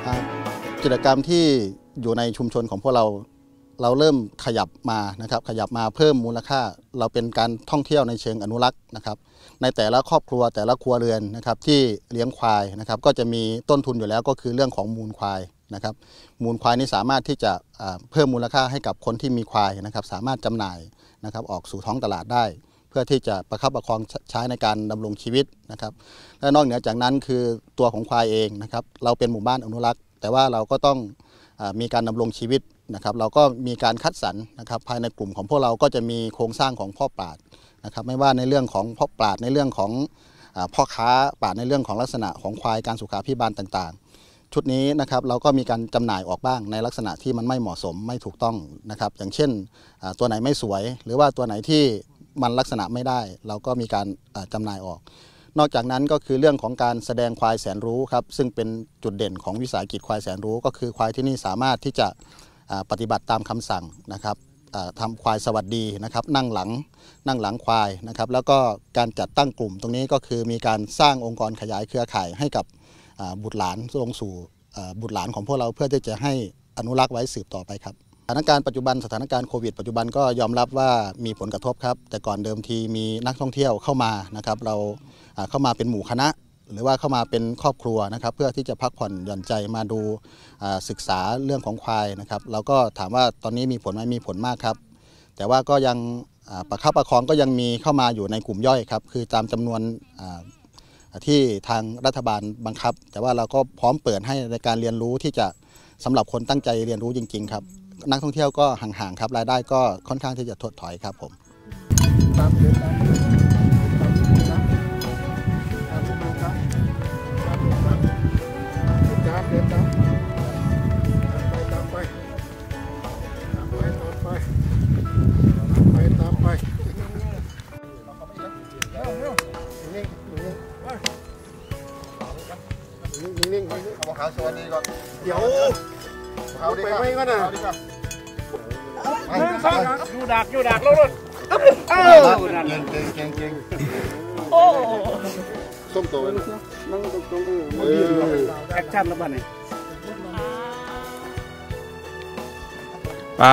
กิจกรรมที่อยู่ในชุมชนของพวกเราเริ่มขยับมานะครับขยับมาเพิ่มมูลค่าเราเป็นการท่องเที่ยวในเชิงอนุรักษ์นะครับในแต่ละครอบครัวแต่ละครัวเรือนนะครับที่เลี้ยงควายนะครับก็จะมีต้นทุนอยู่แล้วก็คือเรื่องของมูลควายนะครับมูลควายนี่สามารถที่จะเพิ่มมูลค่าให้กับคนที่มีควายนะครับสามารถจำหน่ายนะครับออกสู่ท้องตลาดได้เพื่อที่จะประคับประคองใช้ในการดำรงชีวิตนะครับและนอกเหนือจากนั้นคือตัวของควายเองนะครับเราเป็นหมู่บ้านอนุรักษ์แต่ว่าเราก็ต้องมีการดำรงชีวิตนะครับเราก็มีการคัดสรรนะครับภายในกลุ่มของพวกเราก็จะมีโครงสร้างของพ่อปราชญ์นะครับไม่ว่าในเรื่องของพ่อปราชญ์ในเรื่องของพ่อค้าปราชญ์ในเรื่องของลักษณะของควายการสุขาภิบาลต่างๆชุดนี้นะครับเราก็มีการจำหน่ายออกบ้างในลักษณะที่มันไม่เหมาะสมไม่ถูกต้องนะครับอย่างเช่นตัวไหนไม่สวยหรือว่าตัวไหนที่มันลักษณะไม่ได้เราก็มีการจำหน่ายออกนอกจากนั้นก็คือเรื่องของการแสดงควายแสนรู้ครับซึ่งเป็นจุดเด่นของวิสาหกิจควายแสนรู้ก็คือควายที่นี่สามารถที่จะปฏิบัติตามคำสั่งนะครับทำควายสวัสดีนะครับนั่งหลังควายนะครับแล้วก็การจัดตั้งกลุ่มตรงนี้ก็คือมีการสร้างองค์กรขยายเครือข่ายให้กับบุตรหลานลงสู่บุตรหลานของพวกเราเพื่อที่จะให้อนุรักษ์ไว้สืบต่อไปครับสถานการณ์ปัจจุบันสถานการณ์โควิดปัจจุบันก็ยอมรับว่ามีผลกระทบครับแต่ก่อนเดิมทีมีนักท่องเที่ยวเข้ามานะครับเราเข้ามาเป็นหมู่คณะหรือว่าเข้ามาเป็นครอบครัวนะครับเพื่อที่จะพักผ่อนหย่อนใจมาดูศึกษาเรื่องของควายนะครับเราก็ถามว่าตอนนี้มีผลไหมมีผลมากครับแต่ว่าก็ยังประคับประคองก็ยังมีเข้ามาอยู่ในกลุ่มย่อยครับคือตามจำนวนที่ทางรัฐบาลบังคับแต่ว่าเราก็พร้อมเปิดให้ในการเรียนรู้ที่จะสำหรับคนตั้งใจเรียนรู้จริงๆครับนักท่องเที่ยวก็ห่างๆครับรายได้ก็ค่อนข้างที่จะถดถอยครับผมนิ่งๆเอาขาวสวัสดีก่อนเดี๋ยวเอาไปไว้ก่อนนะยูดักแล้วรถเก่งโอ้ส้มโตนั่งตรงแอคชั่นแล้วบ้านนี่ป้า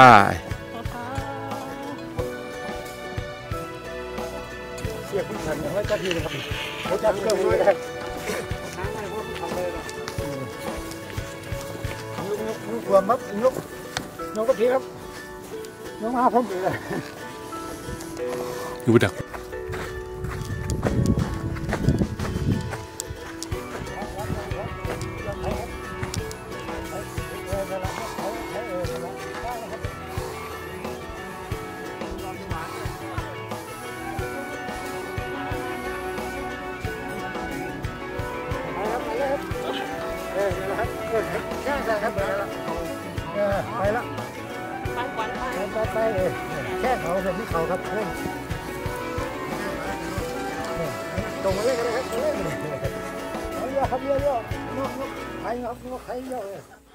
เสียบผู้ชันไว้จับทีนะครับเขาจับเครื่องมือได้ยกรวมครับยกก็ทีครับยกมาพร้อมเลยอยู่ดักแค่ใช่ครับไปละไปแค่เขาแบบนี้เขาครับตรงมาเลยกันเลยครับเอาเยอะครับเยอะนกไข่ครับนกไข่เยอะ